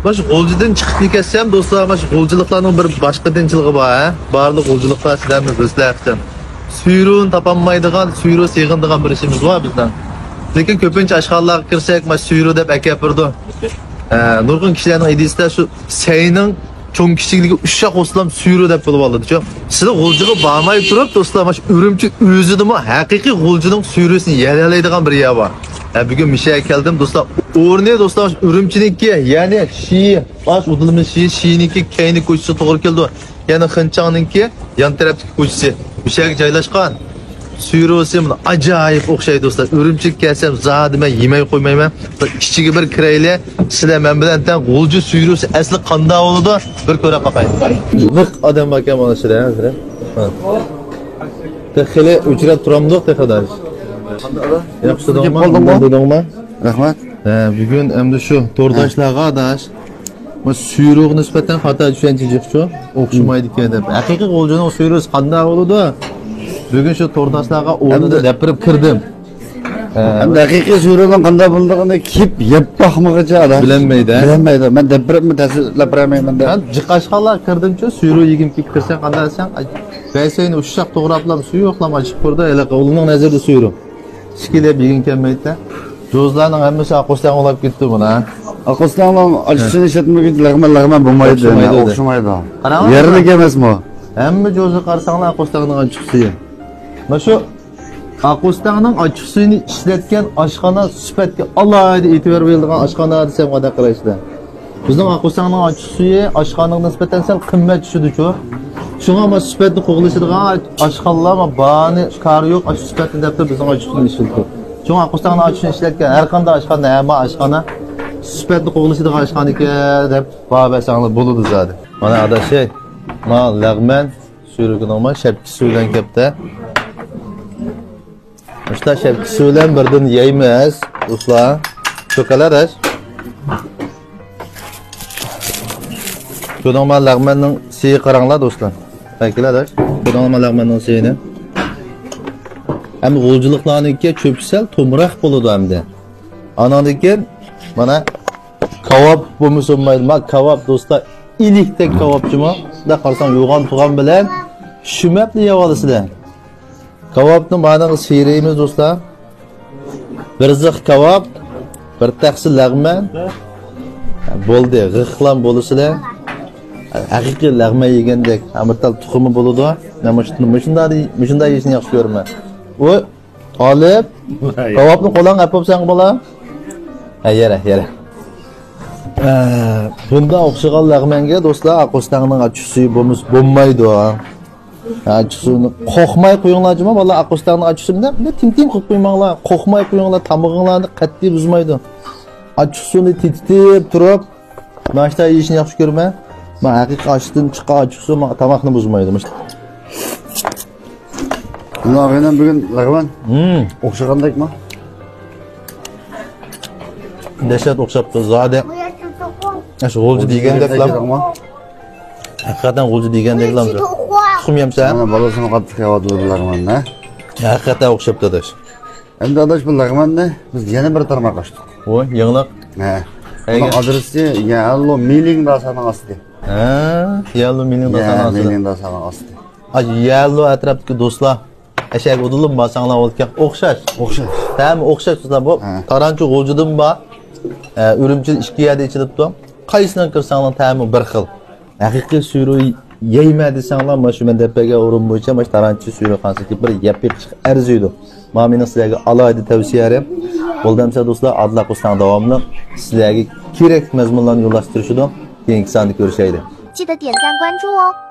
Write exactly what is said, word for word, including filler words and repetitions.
Baş golcudan çıkıp ketsem dostlar, baş golculuklarının bir başka dinçiligi var, ha. Barlık golculuklar sizlerni bizlerden. Suyruğun tapanmaydigan, suyruğu sığındigan bir işimiz var bizden. Lekin köpünçe aşağılarga kirsak, baş suyruğu dep akapirdi. Ee, nurgun kişilerin ideyasida şu seyning çoğun kichikliği uşak oslam suyruğu dep bo'lib oladi. Şu sizlar golcuga barmay turib dostlar, baş Ürümçi özüdimi haqiqiy golcuning suyruğusini yalalaydigan bir yer var. E, bugün Mişe'ye geldim dostlar. Ornaya dostlar Ürümçiniki yani Şii, baş udulumuz Şii, Şii'ninki keyni koşusu doğru geldi. Yani Xinjiang'ninki yan taraftaki koşusu. Mişe'ye caylaşkan. Suyruğusu acayip okşay dostlar. Ürümçik gelsem zaten ben yemeği koymayayım. Kiçik bir kireyle sizler ben bilen ten golcu suyruğusu asli kanda oldu bir köre bakayım. Vık adam bakayım ona şuraya. Tekele ücret turamdık tekrar. Yaxşı doğma. Rahmat. He, bugün emdi şu tordaşlarga adaş. Bu suyruq nisbatan xata tushunchik şu. O'xshamaydi ekan deb. Haqiqiy goljuning suyruğu qanday bo'ladi? Bugün şu tordaşlarga o'rnida gapirib kirdim. Hem haqiqiy suyruğun qanday bo'lganini kip yeb baxmoqcha adam. Bilinmaydi. Bilinmaydi. Men debiribmi tasirlab beramayman deb. Ben jiqashqalar kirdimchi, suyruq yegim kelib kirsa qanday desam, Baysayni ushshaq to'g'rablam suvi yo'qlam achib ko'rdi, ela o'g'lining nazarida suyruq. Sikilib yegin kelmaydi. Jo'zlarning hammasi aqosdan olib ketdi buni. Aqosdan achisini işletmeydi, lag'man lag'man bo'lmaydi, o'xshamaydi. Yerini emasmi? Hamma jo'zni qarasanglar aqosdanning achchiqsi. Mana shu aqosdanning achchiqsini ishlatgan oshxona sifatga alohida e'tibor berilgan oshxona desam qanday qaraysiz? Bizning aqosdanning achchiqsi oshxonaga nisbatan sal qimmat tushdi-ku. Şuna ama süpetli qo'g'ilishadigan oshxonalar ama bani kari yo'q, ash süpetli deb bizning achchiqsini ishlatdi. Şuna aqosdanning achchiqsini ishlatgan har qanday oshxona, hamma oshxona süpetli qo'g'ilishadigan oshxona ekan deb baholasanglar bo'ladi zodi. Mana adashay, ma lag'man suyrugining shapki suvdan kelibdi. İşte şapki suvdan birdan yeymiz, do'stlar. Cho'kalarish. Ko'dongman lag'manning siyi qaranglar do'stlar. Bakinglar, ko'dongman lag'manning siyini. Ham g'uljiliklarniki cho'psal to'mroq bo'ladi hamda. Ananiki mana kavob bo'lmasa bo'lmaydi. Ma kavob do'stlar, ilikdek kavobchimi? Da qarasang yo'g'on tug'an bilan shumabli yeb olasizlar. Kavobni ma'nosi siyiraymiz do'stlar. Bir ziq kavob, bir taqsi lag'man. Bo'ldi, g'ixlan bo'lasizlar. Haqiqiy lag'ma yegandek amirtal tuxumi bo'ladi. Mana shunday shunday yeyishni yaxshi ko'raman. U olib, kavobni qo'ldan qapibsan bola. Ha, yara, yara. Bunda o'xshagan lag'manga do'stlar, aqosdanning achchiqsi bo'lmas bo'lmaydi. Achchiqsini qo'qmay qo'yinglarmi? Bola aqosdanning achchiqsini bunday tim-tim qilib qo'ymanglar. Qo'qmay qo'yinglar, tamog'inglarni qattiq buzmaydi. Achchiqsini titib turib, mana shunday yeyishni yaxshi ko'raman. Ben haqiqiy açtın çıqa açıqsa tamakni buzmaydi. Bunlardan bugün lag'man. Hmm, o'xshagandekmi? Dehshat o'xshabdi zodi. Ash g'ulji degandeklar. Haqiqatan g'ulji degandeklar. Tuxum yemsan? Mana bolasini qattiq yeyotdi lag'manni. Haqiqatan o'xshabdi adash. Endi adash bu lag'manni biz yana bir tarmoq ochdik. Voy, yangilik. Ha. Bunun adresi Yallo Milling dasaning ostida. Ha, Yallo Milling dasaning ostida. Milling dasaning ostida. Ay, Yallo atrofdagi do'stlar, ashak o'dilib basanglar o'tgan o'xshash. O'xshash. Tam o'xshash sizlar bu. Taranchi g'uljidim bor. Ürümçil ikki yerda ichilibdi. Qaysidan kirsanglar ta'mi bir xil. Haqiqiy suyruq yeyma desanglar, mana shu mendapaga o'rin bo'yicha mana taranchi suyruq qansiki bir yeb chiq arziydi. Mana mening sizlarga alohida tavsiyalarim. Bo'ldimsa do'stlar, Adil Aqosdan davomli sizlarga kerak mazmunlarni yo'llashtirishdim. Keyingi sonda ko'rishaylik. 记得点赞关注哦。